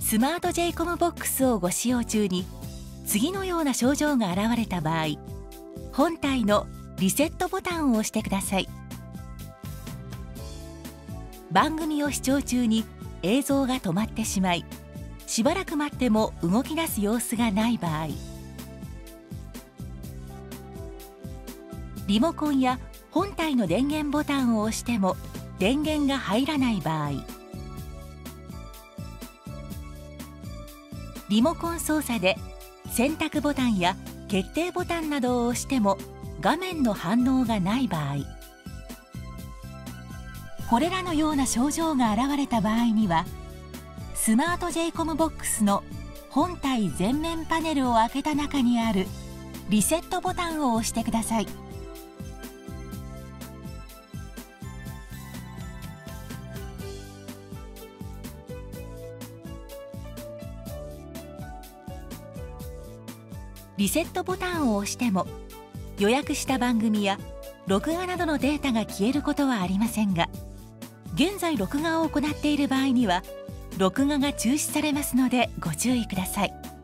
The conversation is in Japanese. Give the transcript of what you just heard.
スマート J コムボックスをご使用中に次のような症状が現れた場合、本体のリセットボタンを押してください。番組を視聴中に映像が止まってしまい、しばらく待っても動き出す様子がない場合、リモコンや本体の電源ボタンを押しても電源が入らない場合、リモコン操作で選択ボタンや決定ボタンなどを押しても画面の反応がない場合、これらのような症状が現れた場合には、スマート J コムボックスの本体前面パネルを開けた中にあるリセットボタンを押してください。リセットボタンを押しても予約した番組や録画などのデータが消えることはありませんが、現在録画を行っている場合には録画が中止されますのでご注意ください。